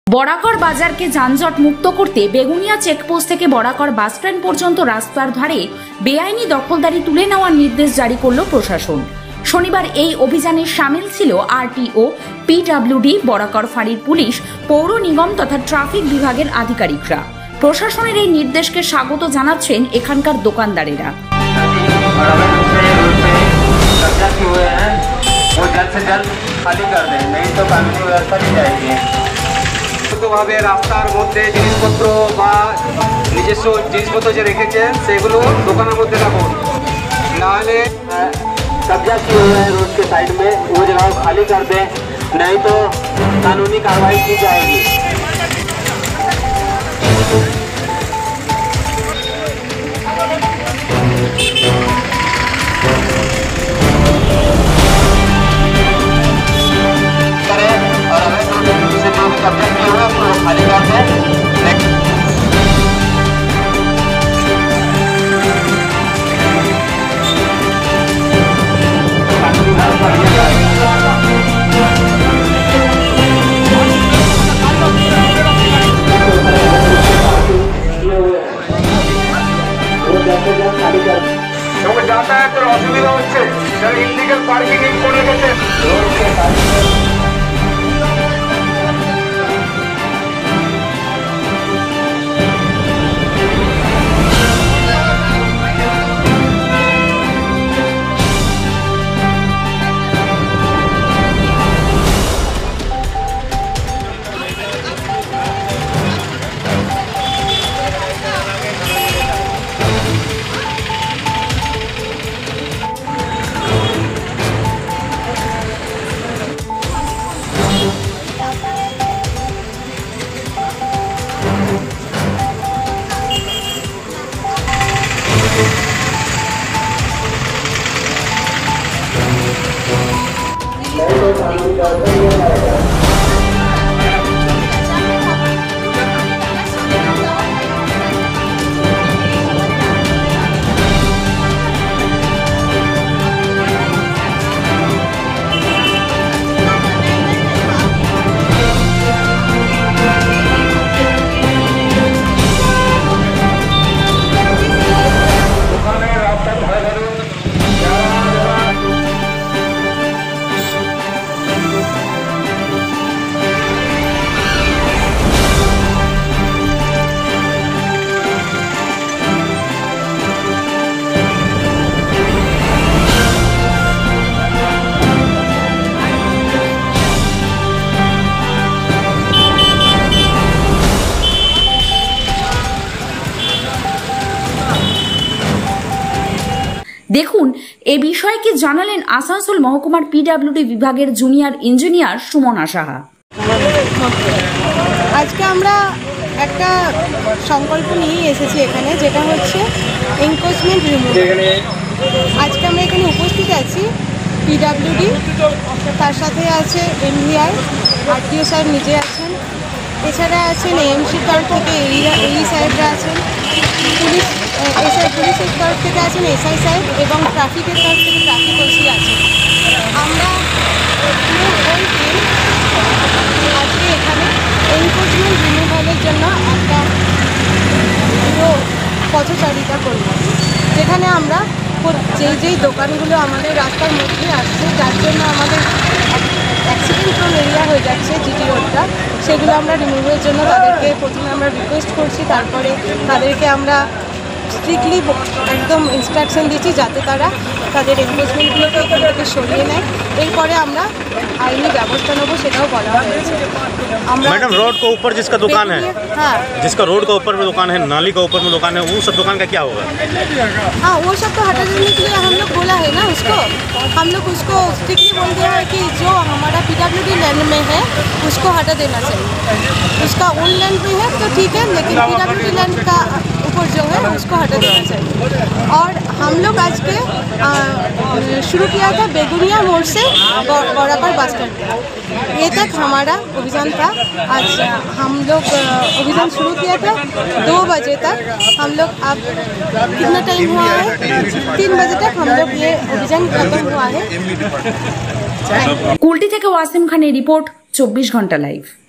বরাকর বাজারকে যানজট মুক্ত করতে বেগুনিয়া চেকপোস্ট থেকে বরাকর বাস স্ট্যান্ড পর্যন্ত রাস্তার ধারে বেআইনি দখলদারি তুলে নেওয়ার নির্দেশ জারি করল প্রশাসন। শনিবার এই অভিযানে সামিল ছিল আরটিও, পিডব্লিউডি, বরাকর ফাঁড়ির পুলিশ, পৌর নিগম তথা ট্রাফিক বিভাগের আধিকারিকরা। প্রশাসনের এই নির্দেশকে স্বাগত জানাচ্ছেন এখানকার দোকানদারেরা। ভাবে রাস্তার মধ্যে জিনিসপত্র বা নিজস্ব জিনিসপত্র যে রেখেছেন সেগুলো দোকানের মধ্যে রাখুন, নাহলে कब्जा किए हुए हैं रोड के साइड में वो जगह खाली कर दें, नहीं तो कानूनी कार्रवाई की जाएगी। और हमें से जो भी कब्जा किए हुए हैं वो खाली कर दें। যাতায়াতের অসুবিধা হচ্ছে, যারা ইলিগাল পার্কিং করে গেছে দেখুন এ বিষয়ে কি জানালেন আসানসোল মহকুমার পিডব্লিউডি বিভাগের জুনিয়র ইঞ্জিনিয়ার সুমনা সাহা। আজকে আমরা একটা সংকল্প নিয়ে এসেছি এখানে, যেটা হচ্ছে এনক্রোচমেন্ট রিমুভ। আজকে আমরা এখানে উপস্থিত আছি পিডব্লিউডি, তার সাথে আছে এমভিআই, আরটিও স্যার নিজে আছেন, এছাড়া আছেন এএমসির তরফ থেকে এই সাহেবরা আছেন, পুলিশ পুলিশের তরফ থেকে আছেন এসআই সাহেব, এবং ট্রাফিকের তরফ থেকে ট্রাফিক ওসি আছেন। আমরা আজকে এখানে এনক্রোচমেন্ট রিমুভালের জন্য একটা পুরো পথচারিতা করব, যেখানে আমরা যেই দোকানগুলো আমাদের রাস্তার মধ্যে আসছে, যার জন্য আমাদের অ্যাক্সিডেন্ট প্রোন এরিয়া হয়ে যাচ্ছে জিটি রোডটা, সেগুলো আমরা রিমুভের জন্য তাদেরকে প্রথমে আমরা রিকোয়েস্ট করছি, তারপরে তাদেরকে আমরা স্ট্রিক্টলি একদম ইনস্ট্রাকশন দিচ্ছি যাতে তারা তাদের এনফোর্সমেন্টগুলোকে এখান থেকে সরিয়ে নেয়। এরপরে আমরা আইনি ব্যবস্থা নেবো, সেটাও বলা হয়েছে। मैडम रोड के ऊपर जिसका दुकान है, हाँ, जिसका रोड के ऊपर में दुकान है, नाली के ऊपर में दुकान है, वो सब दुकान का क्या होगा? हाँ, वो सब तो हटा देने के लिए हम लोग बोला है ना उसको, हम लोग उसको स्ट्रिक्टली बोल दिया है कि जो हमारा पीडब्ल्यूडी लैंड में है उसको हटा देना चाहिए। उसका ओन लैंड में है तो ठीक है, लेकिन पीडब्ल्यूडी लैंड का ऊपर जो है उसको हटा देना चाहिए। और हम लोग आज के शुरू किया था बेगुनिया मोड़ से बराकर बस स्टैंड, ये तक हमारा अभियान था। आज हम लोग अभियान शुरू किया था 2 बजे तक। हम लोग अब कितना टाइम हुआ है, 3 बजे तक हम लोग ये अभियान खत्म हुआ है। कुल्टी থেকে ওয়াসিম খানের রিপোর্ট, 24 ঘন্টা লাইভ।